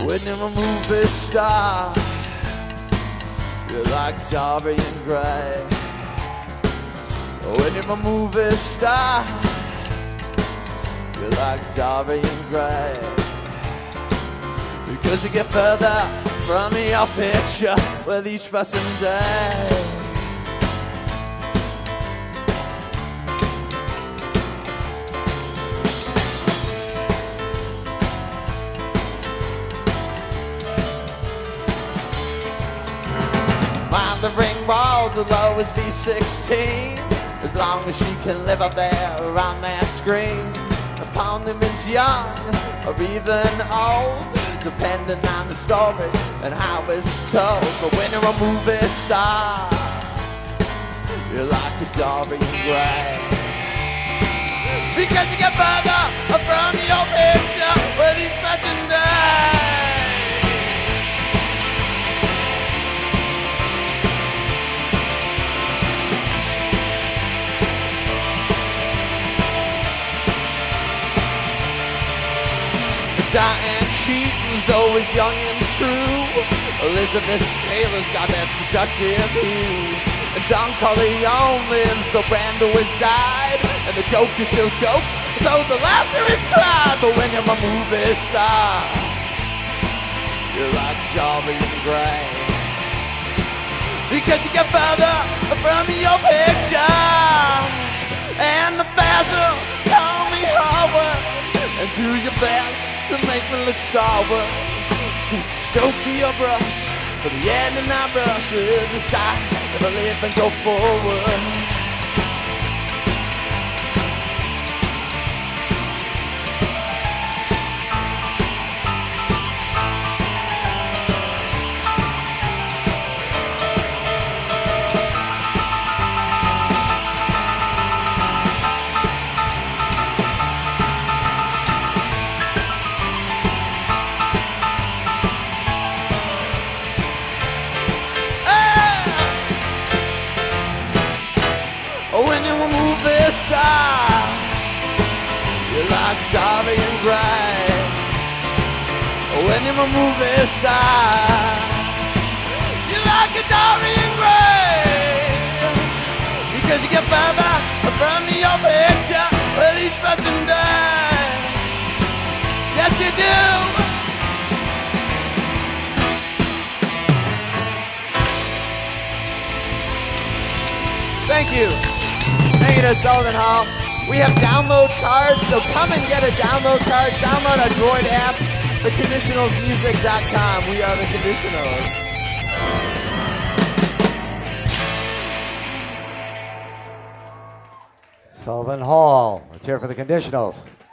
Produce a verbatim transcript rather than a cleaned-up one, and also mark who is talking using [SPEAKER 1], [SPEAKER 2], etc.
[SPEAKER 1] When you're a movie star, you're like Dorian Gray. When you're a movie star, you're like Dorian Gray. Because you get further from your picture with each passing day. Mind the ring road will always be sixteen, as long as she can live up there on that screen. Upon them is young or even old, depending on the story and how it's told. But when you're a movie star, you're like a Dorian Gray. Because you get further from your picture with each passing day. Diane Keaton's always young and true. Elizabeth Taylor's got that seductive hue. And Don Corleone lives, though Brando has died. And the joke is still jokes, though the laughter is cried. But when you're a movie star, you're like Dorian Gray. Because you get further from your picture. And the fans will call me Howard. And do your best to make me look stalwart. Just stroke your brush for the end and I brush will decide if I live and go forward. You're like Dorian Gray. When you're a movie star, you're like a Dorian Gray. Because you get further from your picture with each passing day. Yes, you do. Thank you. Thank you to Sullivan Hall. We have download cards, so come and get a download card. Download our Droid app, the conditionals music dot com. We are the Conditionals.
[SPEAKER 2] Sullivan Hall. Let's hear it for the Conditionals.